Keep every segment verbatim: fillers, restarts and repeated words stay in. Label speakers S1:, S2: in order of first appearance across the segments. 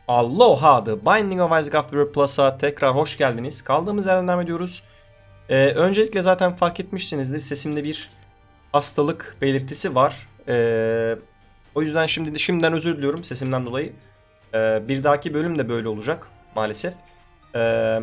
S1: Aloha, The Binding of Isaac Afterbirth Plus'a tekrar hoş geldiniz. Kaldığımız yerden devam ediyoruz. Ee, öncelikle zaten fark etmişsinizdir, sesimde bir hastalık belirtisi var. Ee, o yüzden şimdi şimdiden özür diliyorum sesimden dolayı. Ee, bir dahaki bölüm de böyle olacak maalesef. Ee,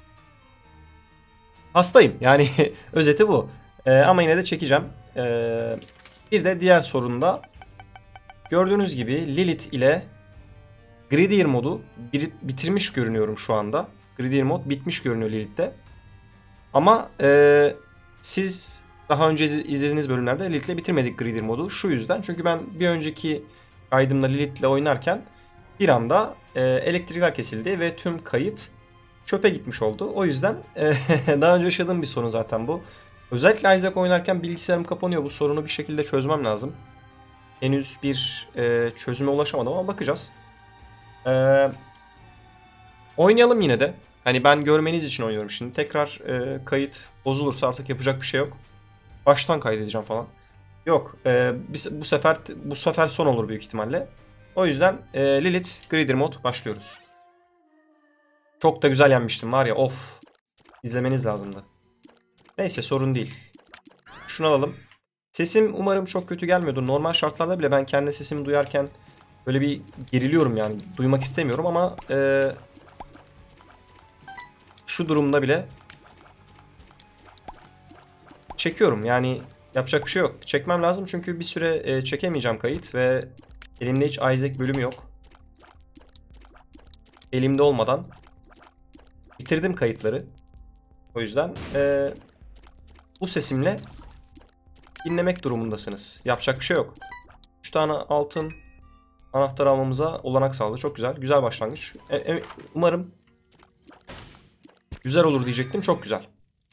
S1: hastayım yani özeti bu. Ee, ama yine de çekeceğim. Ee, bir de diğer sorunda gördüğünüz gibi Lilith ile Gridier modu bitirmiş görünüyorum şu anda. Gridier mod bitmiş görünüyor Lilith'te. Ama e, siz daha önce izlediğiniz bölümlerde Lilith'le bitirmedik Gridier modu. Şu yüzden, çünkü ben bir önceki kaydımda Lilith'le oynarken bir anda e, elektrikler kesildi ve tüm kayıt çöpe gitmiş oldu. O yüzden e, daha önce yaşadığım bir sorun zaten bu. Özellikle Isaac oynarken bilgisayarım kapanıyor. Bu sorunu bir şekilde çözmem lazım. Henüz bir e, çözüme ulaşamadım ama bakacağız. Ee, oynayalım yine de. Hani ben görmeniz için oynuyorum şimdi. Tekrar e, kayıt bozulursa artık yapacak bir şey yok. Baştan kaydedeceğim falan. Yok. E, bu sefer bu sefer son olur büyük ihtimalle. O yüzden e, Lilith Gridier mod başlıyoruz. Çok da güzel yenmiştim var ya, of. İzlemeniz lazımdı. Neyse, sorun değil. Şunu alalım. Sesim umarım çok kötü gelmiyordur. Normal şartlarda bile ben kendi sesimi duyarken böyle bir geriliyorum yani. Duymak istemiyorum ama e, şu durumda bile çekiyorum. Yani yapacak bir şey yok. Çekmem lazım çünkü bir süre e, çekemeyeceğim kayıt ve elimde hiç Isaac bölümü yok. Elimde olmadan bitirdim kayıtları. O yüzden e, bu sesimle dinlemek durumundasınız. Yapacak bir şey yok. üç tane altın anahtar almamıza olanak sağladı. Çok güzel. Güzel başlangıç. E, e, umarım güzel olur diyecektim. Çok güzel.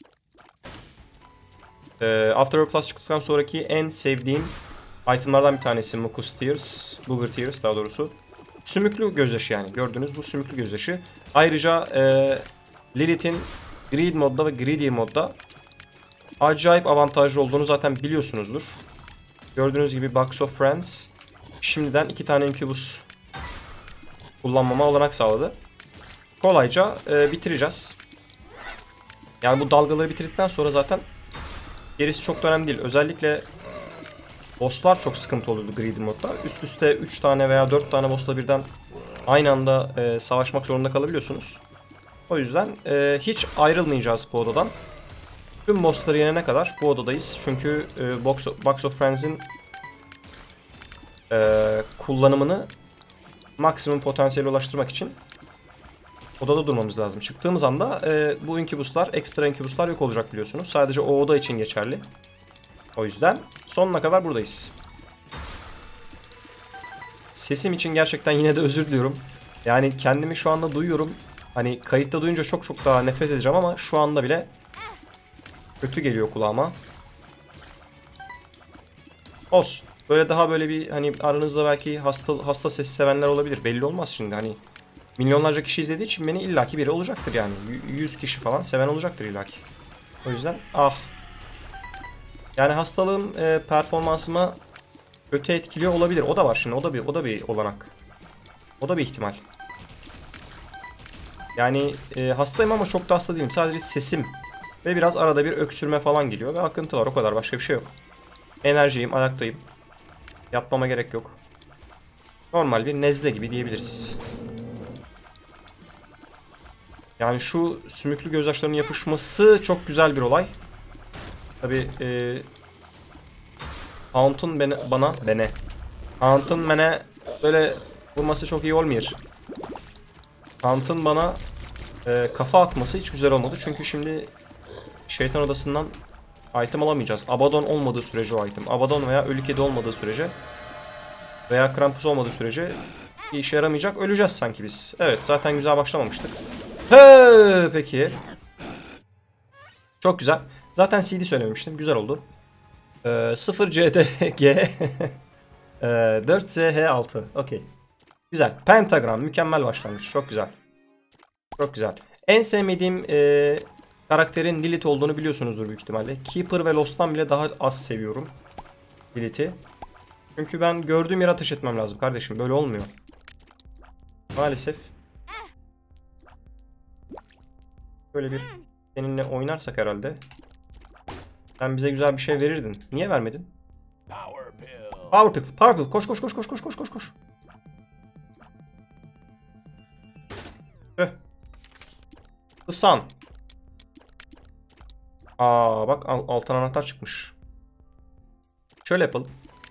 S1: E, Afterbirth Plus çıktıktan sonraki en sevdiğim itemlardan bir tanesi Mucus Tears. Booger Tears daha doğrusu. Sümüklü gözyaşı yani. Gördüğünüz bu sümüklü gözyaşı. Ayrıca e, Lilith'in Greed modda ve Gridier modda acayip avantajlı olduğunu zaten biliyorsunuzdur. Gördüğünüz gibi Box of Friends şimdiden iki tane Incubus kullanmama olanak sağladı. Kolayca e, bitireceğiz. Yani bu dalgaları bitirdikten sonra zaten gerisi çok da önemli değil. Özellikle bosslar çok sıkıntı oluyordu Greedy modda. Üst üste üç tane veya dört tane bossla birden aynı anda e, savaşmak zorunda kalabiliyorsunuz. O yüzden e, hiç ayrılmayacağız bu odadan. Tüm bossları yenene kadar bu odadayız. Çünkü e, Box, of, Box of Friends'in e, kullanımını maksimum potansiyele ulaştırmak için odada durmamız lazım. Çıktığımız anda e, bu incubuslar, ekstra incubuslar yok olacak biliyorsunuz. Sadece o oda için geçerli. O yüzden sonuna kadar buradayız. Sesim için gerçekten yine de özür diliyorum. Yani kendimi şu anda duyuyorum. Hani kayıtta duyunca çok çok daha nefret edeceğim ama şu anda bile kötü geliyor kulağıma. Olsun. Böyle daha böyle bir hani aranızda belki hasta hasta sesi sevenler olabilir. Belli olmaz şimdi hani. Milyonlarca kişi izlediği için beni illaki biri olacaktır yani. yüz kişi falan seven olacaktır illaki. O yüzden ah. Yani hastalığım e, performansıma kötü etkiliyor olabilir. O da var şimdi. O da bir o da bir olanak. O da bir ihtimal. Yani e, hastayım ama çok da hasta değilim. Sadece sesim ve biraz arada bir öksürme falan geliyor ve akıntı var. O kadar, başka bir şey yok. Enerjiyim, ayaktayım. Yatmama gerek yok. Normal bir nezle gibi diyebiliriz. Yani şu sümüklü gözyaşlarının yapışması çok güzel bir olay. Tabi e, Haunt'un bana, bana, bene. Haunt'un bana böyle vurması çok iyi olmuyor. Haunt'un bana e, kafa atması hiç güzel olmadı. Çünkü şimdi şeytan odasından item alamayacağız. Abaddon olmadığı sürece o item. Abaddon veya ölü kedi olmadığı sürece veya Krampus olmadığı sürece bir işe yaramayacak. Öleceğiz sanki biz. Evet, zaten güzel başlamamıştık. He, peki. Çok güzel. Zaten C D söylememiştim. Güzel oldu. Ee, sıfır C D G dört Z H altı. Okey. Güzel. Pentagram. Mükemmel başlangıç. Çok güzel. Çok güzel. En sevmediğim e, karakterin Lilith olduğunu biliyorsunuzdur büyük ihtimalle. Keeper ve Lost'tan bile daha az seviyorum Lilith'i. Çünkü ben gördüğüm yere ateş etmem lazım kardeşim. Böyle olmuyor. Maalesef. Böyle bir seninle oynarsak herhalde. Sen bize güzel bir şey verirdin. Niye vermedin? Power pill. Power pill. Power pill. Koş koş koş koş koş koş koş koş. Tüh. Isan. Aa bak altın anahtar çıkmış. Şöyle yapalım.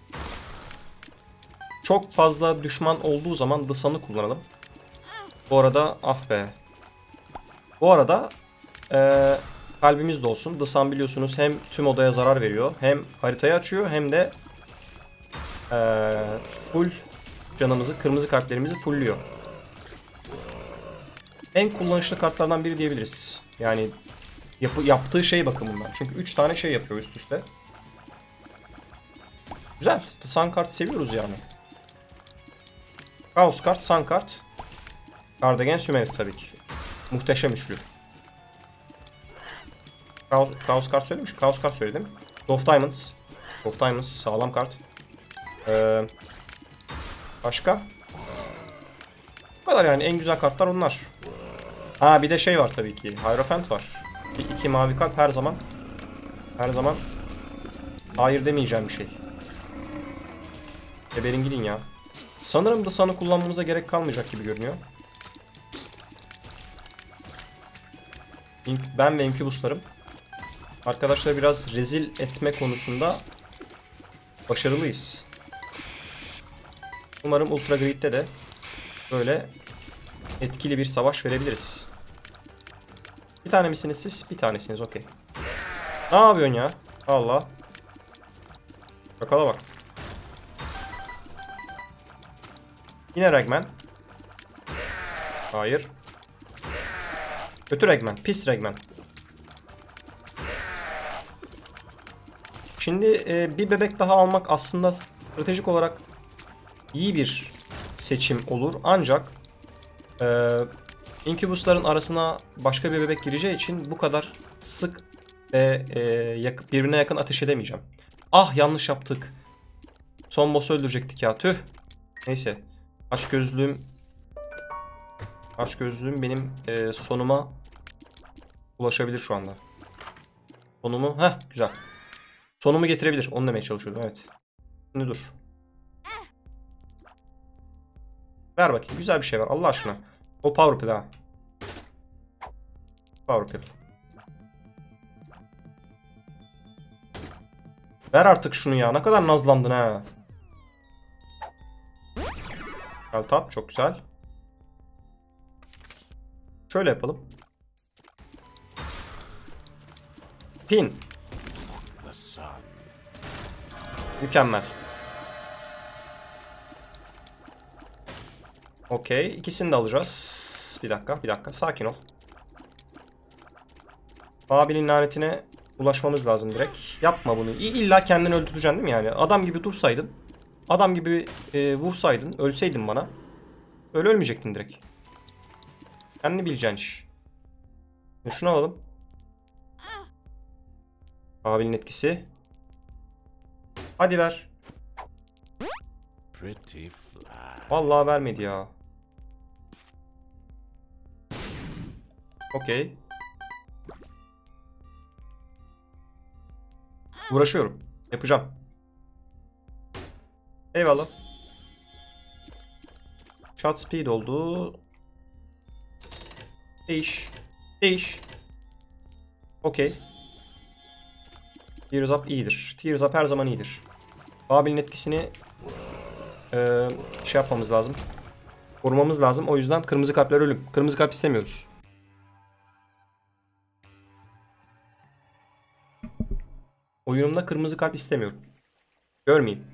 S1: Çok fazla düşman olduğu zaman The Sun'ı kullanalım. Bu arada ah be. Bu arada ee, kalbimiz de olsun. The Sun biliyorsunuz hem tüm odaya zarar veriyor. Hem haritayı açıyor hem de ee, full canımızı, kırmızı kalplerimizi fullüyor. En kullanışlı kartlardan biri diyebiliriz. Yani yapı, yaptığı şey bakımından. Çünkü üç tane şey yapıyor üst üste. Güzel. Sun kart seviyoruz yani. Chaos kart, Sun kart. Cardigan Sümerit tabii ki. Muhteşem üçlü. Chaos, Chaos kart söylemiş. Chaos kart söyledim. Of Diamonds. Of Diamonds sağlam kart. Ee, başka? Bu kadar yani, en güzel kartlar onlar. Ha bir de şey var tabii ki. Hierophant var. Bir, iki mavi kart her zaman. Her zaman hayır demeyeceğim bir şey. Geberin gidin ya. Sanırım da Sun'ı kullanmamıza gerek kalmayacak gibi görünüyor. Ben ve Incubus'larım arkadaşlar biraz rezil etme konusunda başarılıyız. Umarım Ultra Greed'de de böyle etkili bir savaş verebiliriz. Bir tane misiniz siz? Bir tanesiniz, okey. Ne yapıyorsun ya? Allah. Çakala bak. Yine Ragman. Hayır. Kötü Ragman. Pis Ragman. Şimdi e, bir bebek daha almak aslında stratejik olarak iyi bir seçim olur. Ancak e, Incubus'ların arasına başka bir bebek gireceği için bu kadar sık ve e, yak birbirine yakın ateş edemeyeceğim. Ah yanlış yaptık. Son boss'u öldürecektik ya, tüh. Neyse. Aç gözlüğüm Aç gözlüğüm benim e, sonuma ulaşabilir şu anda. Sonumu, heh güzel. Sonumu getirebilir. Onu demeye çalışıyordum, evet. Şimdi dur. Ver bakayım. Güzel bir şey var Allah aşkına. O power pill ha. Power pill. Ver artık şunu ya. Ne kadar nazlandın ha. Gel tap. Çok güzel. Şöyle yapalım. Pin. Mükemmel. Okey. İkisini de alacağız. Bir dakika. Bir dakika. Sakin ol. Abinin lanetine ulaşmamız lazım direkt. Yapma bunu. İlla kendini öldüreceksin değil mi yani? Adam gibi dursaydın. Adam gibi e, vursaydın. Ölseydin bana. Öyle ölmeyecektin direkt. Kendini bileceksin iş. Şunu alalım. Abinin etkisi. Hadi ver. Vallahi vermedi ya. Okey. Uğraşıyorum. Yapacağım. Eyvallah. Shot speed oldu. Değiş. Değiş. Okey. Tears up iyidir. Tears up her zaman iyidir. Babil'in etkisini e, şey yapmamız lazım. Korumamız lazım. O yüzden kırmızı kalpler ölüm. Kırmızı kalp istemiyoruz. Oyunumda kırmızı kalp istemiyorum. Görmeyeyim.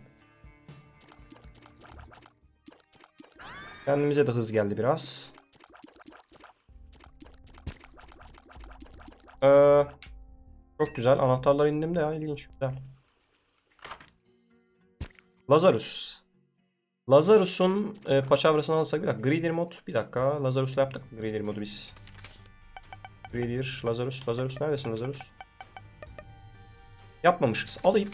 S1: Kendimize de hız geldi biraz. Ee, çok güzel. Anahtarlar indim de ya. İlginç. Güzel. Lazarus. Lazarus'un e, paçavrasını alırsak bir dakika. Greedier mod. Bir dakika. Lazarus'la yaptık mı Greedier modu biz? Greedier. Lazarus. Lazarus neredesin Lazarus? Yapmamışız. Alayım.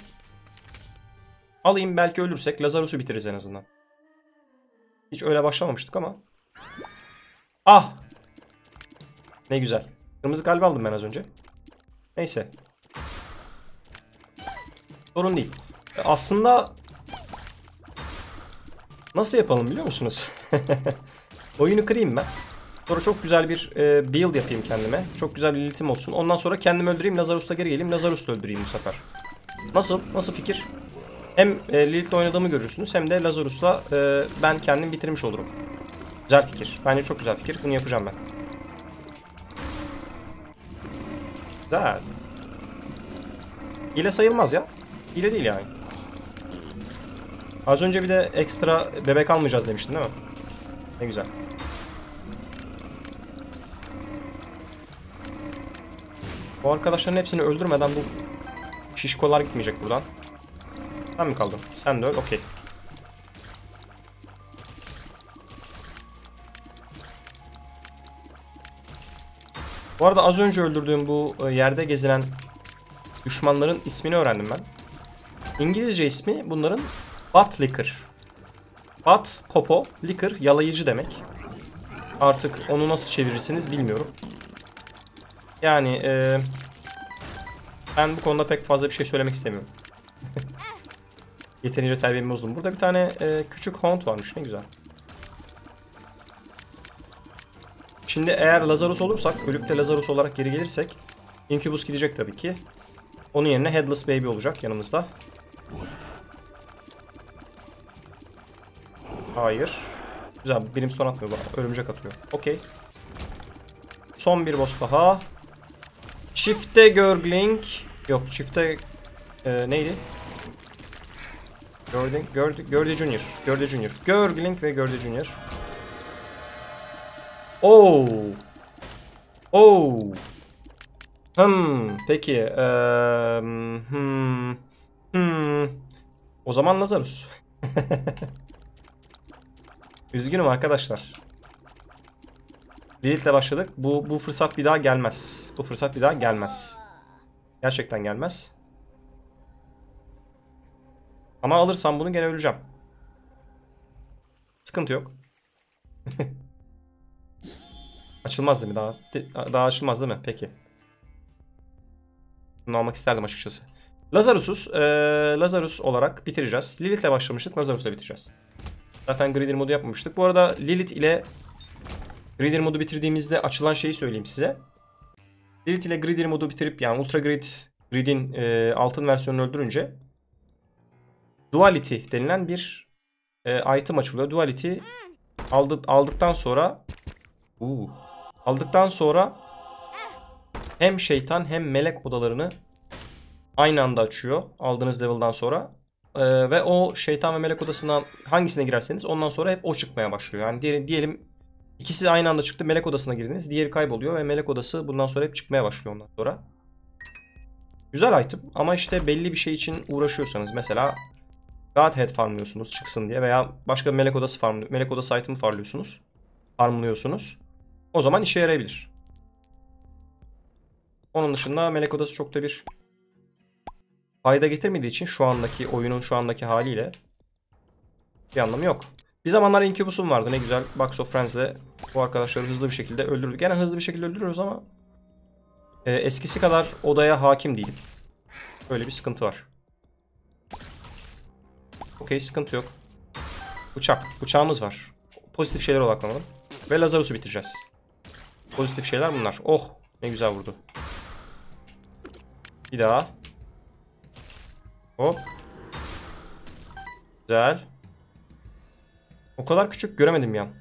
S1: Alayım, belki ölürsek Lazarus'u bitiririz en azından. Hiç öyle başlamamıştık ama. Ah! Ne güzel. Kırmızı kalp aldım ben az önce. Neyse. Sorun değil. Aslında nasıl yapalım biliyor musunuz? Oyunu kırayım ben. Sonra çok güzel bir e, build yapayım kendime. Çok güzel bir Lilith'im olsun. Ondan sonra kendimi öldüreyim. Lazarus'ta geri geleyim. Lazarus'ta öldüreyim bu sefer. Nasıl? Nasıl fikir? Hem e, Lilith'le oynadığımı görürsünüz. Hem de Lazarus'la e, ben kendim bitirmiş olurum. Güzel fikir. Bence çok güzel fikir. Bunu yapacağım ben. Güzel. Hile sayılmaz ya. Hile değil yani. Az önce bir de ekstra bebek almayacağız demiştin değil mi? Ne güzel. Bu arkadaşların hepsini öldürmeden bu şişkolar gitmeyecek buradan. Sen mi kaldın? Sen de öl. Okey. Bu arada az önce öldürdüğüm bu yerde gezinen düşmanların ismini öğrendim ben. İngilizce ismi bunların Butt Licker. Butt, popo, licker, yalayıcı demek. Artık onu nasıl çevirirsiniz bilmiyorum. Yani e, ben bu konuda pek fazla bir şey söylemek istemiyorum. Yeterince terbiyemi bozdum. Burada bir tane e, küçük hound varmış. Ne güzel. Şimdi eğer Lazarus olursak, ölüp de Lazarus olarak geri gelirsek Incubus gidecek tabii ki. Onun yerine Headless Baby olacak yanımızda. Hayır. Güzel. Brimstone atmıyor bana. Örümcek atıyor. Okey. Son bir boss daha. Çifte Gurgling. Yok çifte e, neydi? Gurgling, Gurgling, Gurgling Junior. Gurgling Junior. Gurgling ve Gurgling Junior. Oo. Oo. Hmm. Peki. Ee, hmm. Hmm. O zaman Lazarus. Üzgünüm arkadaşlar. Lilith'le başladık. Bu bu fırsat bir daha gelmez. Bu fırsat bir daha gelmez. Gerçekten gelmez. Ama alırsam bunu gene öleceğim. Sıkıntı yok. Açılmaz değil mi? Daha daha açılmaz değil mi? Peki. Bunu almak isterdim açıkçası. Lazarus'uz. Ee, Lazarus olarak bitireceğiz. Lilith'le başlamıştık. Lazarus'la bitireceğiz. Zaten Gridir modu yapmamıştık. Bu arada Lilith ile Gridir modu bitirdiğimizde açılan şeyi söyleyeyim size. Lilith ile Gridir modu bitirip yani Ultra Grid, Grid'in e, altın versiyonunu öldürünce Duality denilen bir e, item açılıyor. Duality aldı, aldıktan sonra uu, aldıktan sonra hem şeytan hem melek odalarını aynı anda açıyor aldığınız level'dan sonra. Ee, ve o şeytan ve melek odasından hangisine girerseniz ondan sonra hep o çıkmaya başlıyor. Yani diyelim, diyelim ikisi aynı anda çıktı, melek odasına girdiniz, diğeri kayboluyor ve melek odası bundan sonra hep çıkmaya başlıyor ondan sonra. Güzel item ama işte belli bir şey için uğraşıyorsanız mesela Godhead farmlıyorsunuz çıksın diye veya başka bir melek odası farm, melek odası item'ı farmlıyorsunuz. Farmlıyorsunuz. O zaman işe yarayabilir. Onun dışında melek odası çok da bir fayda getirmediği için şu andaki oyunun şu andaki haliyle bir anlamı yok. Bir zamanlar Incubus'um vardı ne güzel. Box of Friends'le bu arkadaşları hızlı bir şekilde öldürdük. Gene hızlı bir şekilde öldürüyoruz ama e, eskisi kadar odaya hakim değilim. Böyle bir sıkıntı var. Okey sıkıntı yok. Bıçak. Bıçağımız var. Pozitif şeylere odaklanalım. Ve Lazarus'u bitireceğiz. Pozitif şeyler bunlar. Oh ne güzel vurdu. Bir daha. Hop. Güzel. O kadar küçük göremedim ya.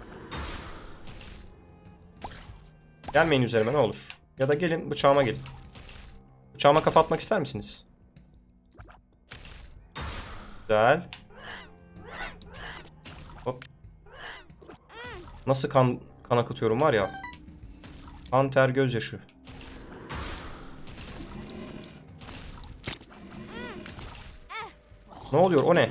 S1: Gelmeyin üzerime ne olur. Ya da gelin bıçağıma gelin. Bıçağıma kafa atmak ister misiniz? Güzel. Hop. Nasıl kan, kan akıtıyorum var ya. Kan ter gözyaşı. Ne oluyor o ne?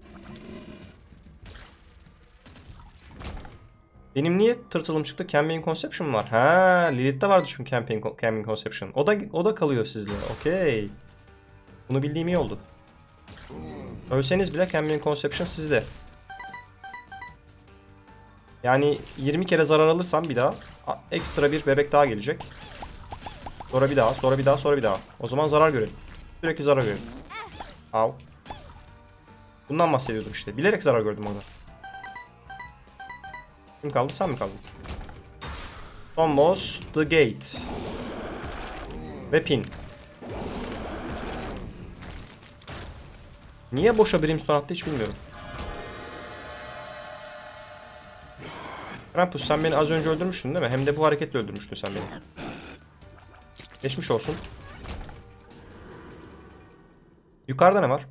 S1: Benim niye tırtılım çıktı? Campaign Conception var. Ha, Lilith'te vardı çünkü Campaign, Campaign Conception. O da o da kalıyor sizde. Okey. Bunu bildiğim iyi oldu. Ölseniz bile Campaign Conception sizde. Yani yirmi kere zarar alırsam bir daha ekstra bir bebek daha gelecek. Sonra bir daha, sonra bir daha, sonra bir daha. O zaman zarar görelim. Sürekli zarar görelim. Au. Bundan bahsediyordum işte. Bilerek zarar gördüm orada. Kim kaldı? Sen mi kaldın? Son boss The Gate. Ve pin. Niye boşa Brimstone attı hiç bilmiyorum. Krampus sen beni az önce öldürmüştün değil mi? Hem de bu hareketle öldürmüştün sen beni. Geçmiş olsun. Yukarıda ne var?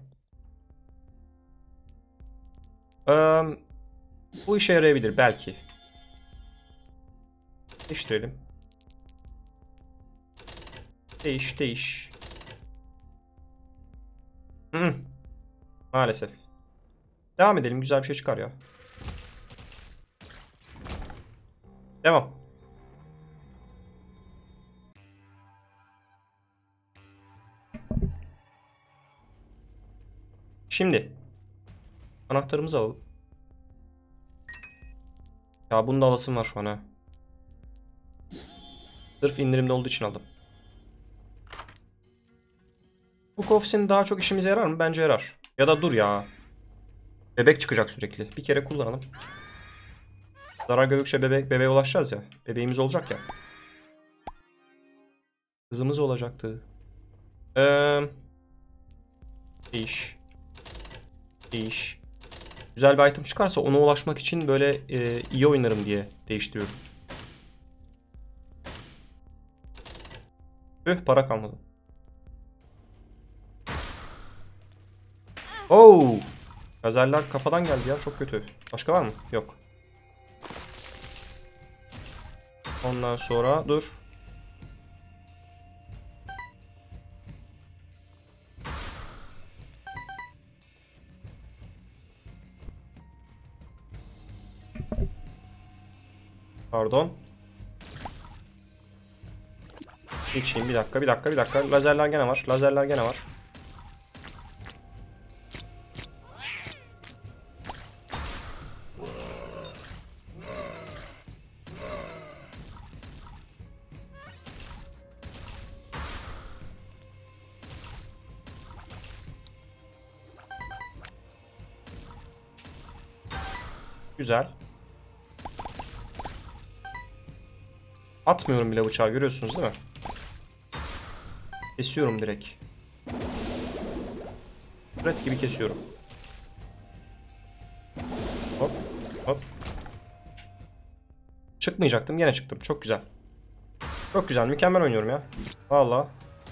S1: Ee, bu işe yarayabilir belki. Değiştirelim. Değiş değiş. Hı. Maalesef. Devam edelim. Güzel bir şey çıkar ya. Devam. Şimdi. Anahtarımızı alalım. Ya bunda alasım var şu an ha. Sırf indirimde olduğu için aldım. Bu Coffee'sin daha çok işimize yarar mı? Bence yarar. Ya da dur ya. Bebek çıkacak sürekli. Bir kere kullanalım. Zarar gördükçe bebek, bebeğe ulaşacağız ya. Bebeğimiz olacak ya. Kızımız olacaktı. Ee, değiş. Değiş. Güzel bir item çıkarsa ona ulaşmak için böyle e, iyi oynarım diye değiştiriyorum. Üh, para kalmadı. Oo! Lazerler kafadan geldi ya, çok kötü. Başka var mı? Yok. Ondan sonra dur. Pardon. Geçeyim bir dakika, bir dakika, bir dakika. Lazerler gene var. Lazerler gene var. Güzel. Atmıyorum bile bıçağı, görüyorsunuz değil mi? Kesiyorum direkt. Red gibi kesiyorum. Hop hop. Çıkmayacaktım, gene çıktım. Çok güzel. Çok güzel, mükemmel oynuyorum ya. Vallahi.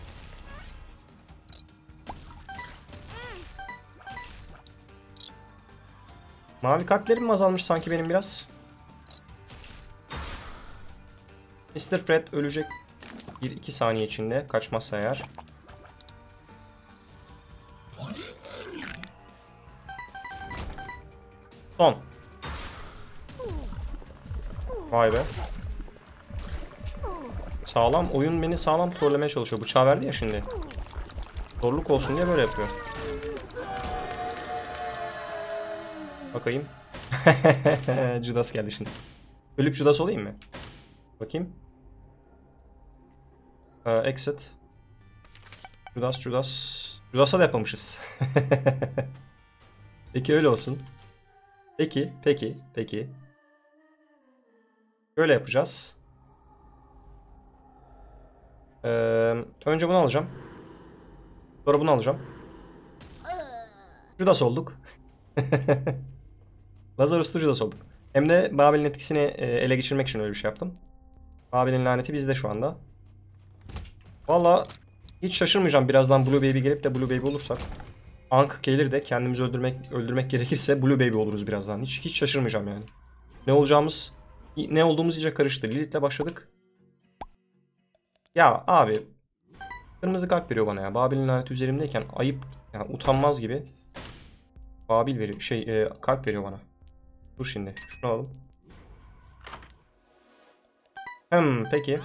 S1: Mavi kalplerim mi azalmış sanki benim biraz? mister Fred ölecek bir iki saniye içinde, kaçmazsa eğer. Son. Vay be. Sağlam oyun beni sağlam trollemeye çalışıyor. Bıçağı verdi ya şimdi. Zorluk olsun diye böyle yapıyor. Bakayım. Judas geldi şimdi. Ölüp Judas olayım mı? Bakayım. Ee, exit. Judas, Judas. Judas'a da yapamışız. Peki öyle olsun. Peki, peki, peki. Böyle yapacağız. Ee, önce bunu alacağım. Sonra bunu alacağım. Judas olduk. Lazarus'ta Judas olduk. Hem de Babil'in etkisini ele geçirmek için öyle bir şey yaptım. Babil'in laneti bizde şu anda. Valla hiç şaşırmayacağım birazdan Blue Baby gelip de Blue Baby olursak. Ankh gelir de kendimizi öldürmek öldürmek gerekirse Blue Baby oluruz birazdan. Hiç hiç şaşırmayacağım yani. Ne olacağımız, ne olduğumuz iyice karıştı. Lilith'le başladık. Ya abi, kırmızı kalp veriyor bana ya. Babil'in laneti üzerimdeyken ayıp, yani utanmaz gibi. Babil veriyor, şey e, kalp veriyor bana. Dur şimdi, şunu alalım. Hmm, peki.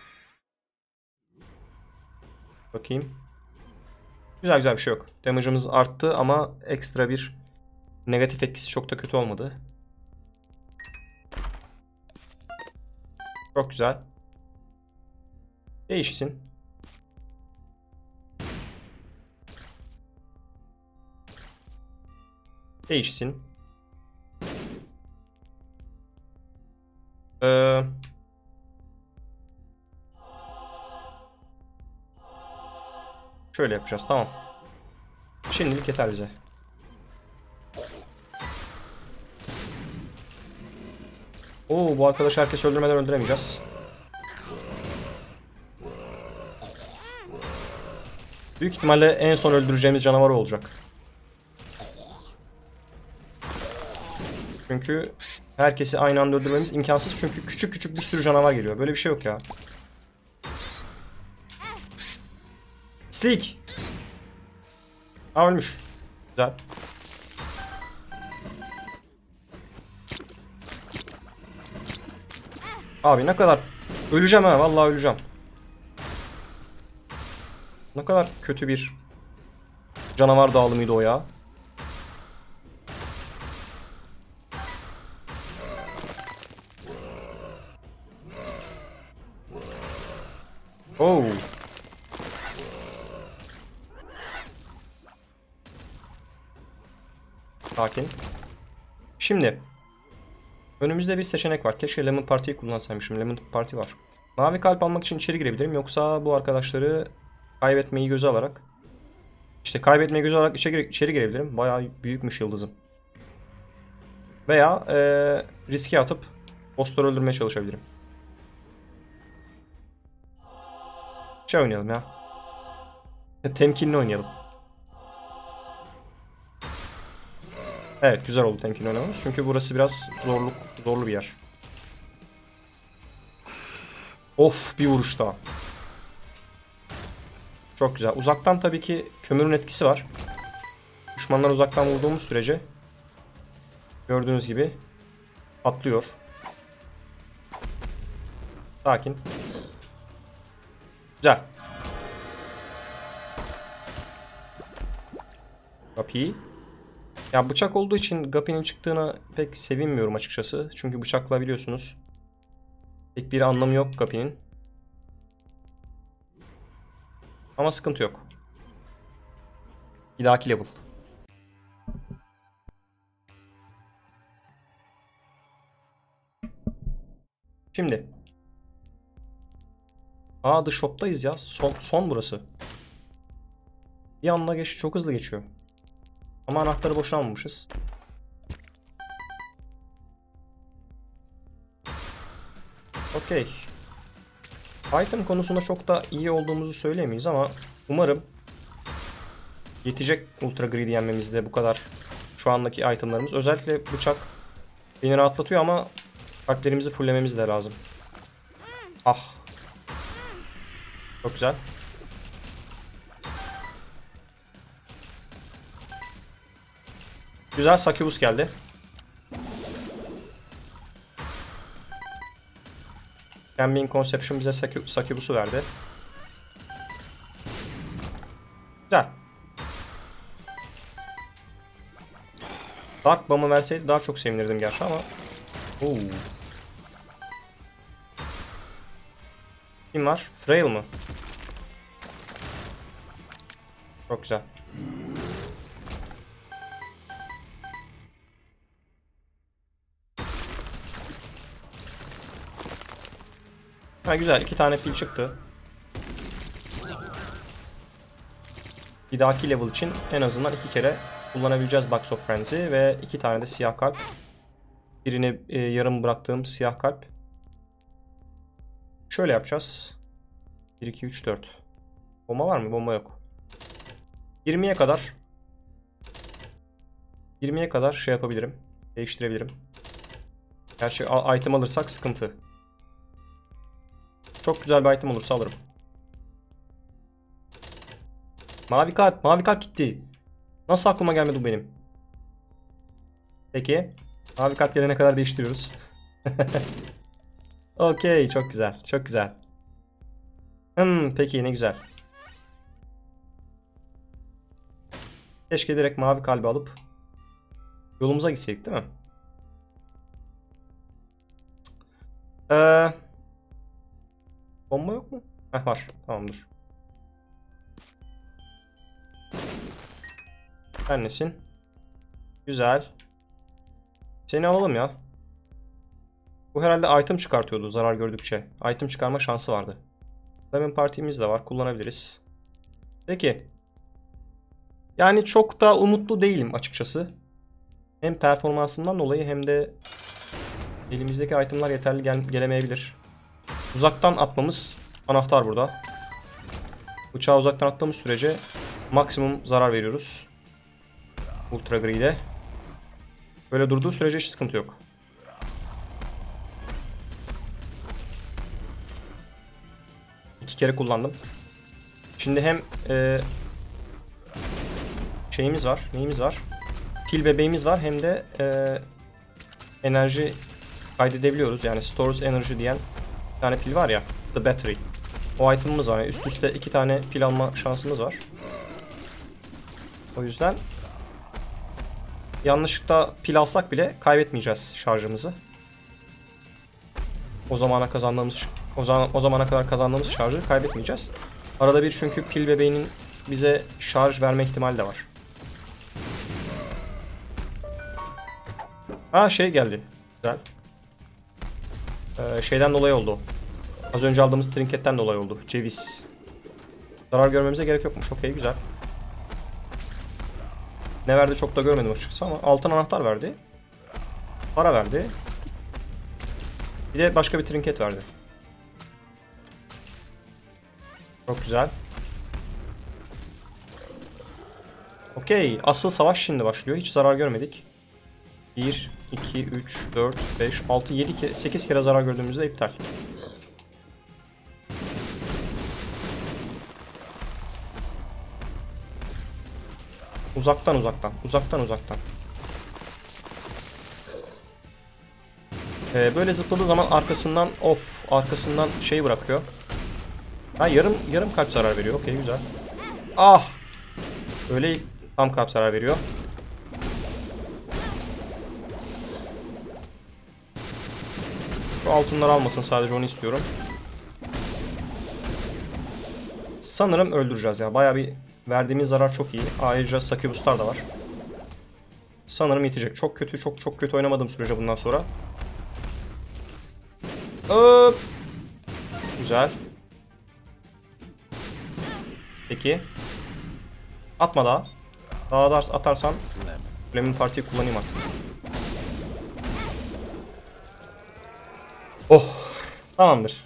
S1: Bakayım. Güzel güzel bir şey yok. Damage'ımız arttı ama ekstra bir negatif etkisi çok da kötü olmadı. Çok güzel. Değişsin. Değişsin. Ee, şöyle yapacağız. Tamam. Şimdilik yeter bize. Oo, bu arkadaşı herkes öldürmeden öldüremeyeceğiz. Büyük ihtimalle en son öldüreceğimiz canavar olacak. Çünkü herkesi aynı anda öldürmemiz imkansız. Çünkü küçük küçük bir sürü canavar geliyor. Böyle bir şey yok ya. Slik. Aa, ölmüş. Güzel. Abi ne kadar öleceğim ha, vallahi öleceğim. Ne kadar kötü bir canavar dağılımıydı o ya. Oh. Sakin. Şimdi önümüzde bir seçenek var. Keşke Lemon Party'yi kullansaymışım. Lemon Party var. Mavi kalp almak için içeri girebilirim. Yoksa bu arkadaşları kaybetmeyi göze alarak işte kaybetmeyi göze alarak içeri, içeri girebilirim. Bayağı büyükmüş yıldızım. Veya ee, riske atıp bossları öldürmeye çalışabilirim. Şey oynayalım ya. Temkinli oynayalım. Evet, güzel oldu temkinli oynamamız. Çünkü burası biraz zorluk, zorlu bir yer. Of, bir vuruş daha. Çok güzel. Uzaktan tabii ki kömürün etkisi var. Düşmanlar uzaktan vurduğumuz sürece gördüğünüz gibi patlıyor. Sakin. Güzel. Kapıyı. Ya bıçak olduğu için Guppy'nin çıktığına pek sevinmiyorum açıkçası. Çünkü bıçakla biliyorsunuz pek bir anlamı yok Guppy'nin. Ama sıkıntı yok. Bir dahaki level. Şimdi. Aa, The Shop'tayız ya. Son, son burası. Bir anda geç, çok hızlı geçiyor. Ama anahtarı boşuna almamışız. Okey. Item konusunda çok da iyi olduğumuzu söyleyemeyiz ama umarım yetecek Ultra Greed'i yenmemizde bu kadar şu andaki itemlarımız. Özellikle bıçak beni rahatlatıyor ama kalplerimizi fulllememiz de lazım. Ah. Çok güzel. Güzel, Succubus geldi. Camping Conception bize Succubus'u verdi. Güzel. Dark Bomb'u verseydi daha çok sevinirdim gerçi ama. Oo. Kim var? Frail mı? Çok güzel. Ha, güzel. İki tane pil çıktı. Bir dahaki level için en azından iki kere kullanabileceğiz Box of Frenzy ve iki tane de siyah kalp. Birini e, yarım bıraktığım siyah kalp. Şöyle yapacağız. bir, iki, üç, dört. Bomba var mı? Bomba yok. yirmiye kadar yirmiye kadar şey yapabilirim. Değiştirebilirim. Gerçi item alırsak sıkıntı. Çok güzel bir item olursa alırım. Mavi kalp. Mavi kalp gitti. Nasıl aklıma gelmedi bu benim? Peki. Mavi kalp gelene kadar değiştiriyoruz. Okey. Çok güzel. Çok güzel. Hmm, peki ne güzel. Keşke direkt mavi kalbi alıp yolumuza gitseydik değil mi? Ee, Bomba yok mu? Heh, var. Tamam, dur. Sen nesin? Güzel. Seni alalım ya. Bu herhalde item çıkartıyordu zarar gördükçe. Item çıkarma şansı vardı. Lemon partimiz de var. Kullanabiliriz. Peki. Yani çok da umutlu değilim açıkçası. Hem performansından dolayı hem de elimizdeki itemlar yeterli gel gelemeyebilir. Uzaktan atmamız anahtar burada. Bıçağı uzaktan attığımız sürece maksimum zarar veriyoruz. Ultra Gri'de. Böyle durduğu sürece hiç sıkıntı yok. İki kere kullandım. Şimdi hem e, şeyimiz var. Neyimiz var? Pil bebeğimiz var. Hem de e, enerji kaydedebiliyoruz. Yani stores energy diyen bir tane pil var ya. The battery. O item'ımız var. Yani üst üste iki tane pil alma şansımız var. O yüzden yanlışlıkla pil alsak bile kaybetmeyeceğiz şarjımızı. O zamana kazandığımız o zaman o zamana kadar kazandığımız şarjı kaybetmeyeceğiz. Arada bir çünkü pil bebeğinin bize şarj verme ihtimali de var. Ha, şey geldi. Güzel. Ee, şeyden dolayı oldu. Az önce aldığımız trinketten dolayı oldu. Ceviz. Zarar görmemize gerek yokmuş. Okey, güzel. Ne verdi çok da görmedim açıkçası ama altın anahtar verdi. Para verdi. Bir de başka bir trinket verdi. Çok güzel. Okey. Asıl savaş şimdi başlıyor. Hiç zarar görmedik. bir, iki, üç, dört, beş, altı, yedi, sekiz kere zarar gördüğümüzde iptal. Uzaktan uzaktan. Uzaktan uzaktan. Ee, böyle zıpladığı zaman arkasından of arkasından şey bırakıyor. Ha, yarım yarım kalp zarar veriyor. Okey, güzel. Ah! Öyle tam kalp zarar veriyor. Şu altınları almasın, sadece onu istiyorum. Sanırım öldüreceğiz ya. Bayağı bir verdiğimiz zarar çok iyi. Ayrıca Succubus'lar da var. Sanırım yetecek. Çok kötü, çok çok kötü oynamadığım sürece bundan sonra. Hop. Güzel. Peki. Atma daha. Daha da atarsan Lemon Parti'yi kullanayım artık. Oh. Tamamdır.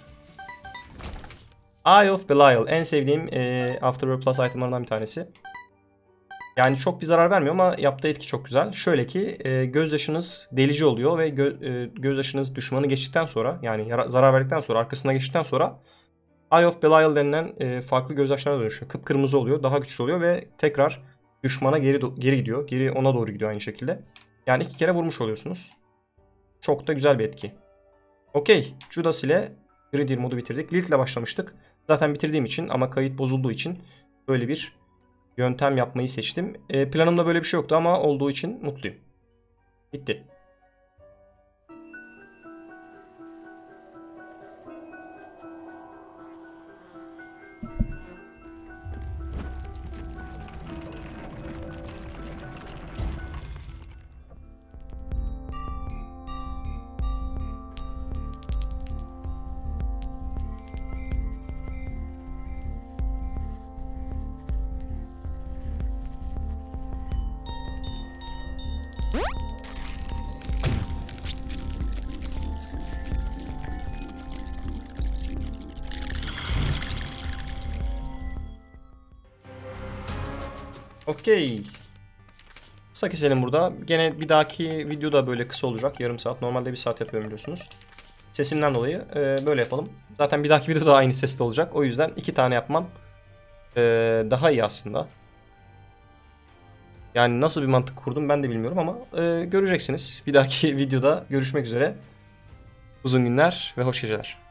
S1: Eye of Belial. En sevdiğim e, Afterworld Plus itemlarından bir tanesi. Yani çok bir zarar vermiyor ama yaptığı etki çok güzel. Şöyle ki e, gözyaşınız delici oluyor ve gö e, gözyaşınız düşmanı geçtikten sonra, yani yara zarar verdikten sonra, arkasına geçtikten sonra Eye of Belial denilen e, farklı gözyaşlarına dönüşüyor. Kıpkırmızı oluyor, daha güçlü oluyor ve tekrar düşmana geri geri gidiyor. Geri ona doğru gidiyor aynı şekilde. Yani iki kere vurmuş oluyorsunuz. Çok da güzel bir etki. Okey. Judas ile Gridir modu bitirdik. Lilith ile başlamıştık. Zaten bitirdiğim için ama kayıt bozulduğu için böyle bir yöntem yapmayı seçtim. E, planımda böyle bir şey yoktu ama olduğu için mutluyum. Bitti. Okey. Kısa keselim burada. Gene bir dahaki video da böyle kısa olacak. Yarım saat. Normalde bir saat yapıyorum biliyorsunuz. Sesimden dolayı e, böyle yapalım. Zaten bir dahaki video da aynı sesle olacak. O yüzden iki tane yapmam e, daha iyi aslında. Yani nasıl bir mantık kurdum ben de bilmiyorum ama e, göreceksiniz. Bir dahaki videoda görüşmek üzere. Uzun günler ve hoş geceler.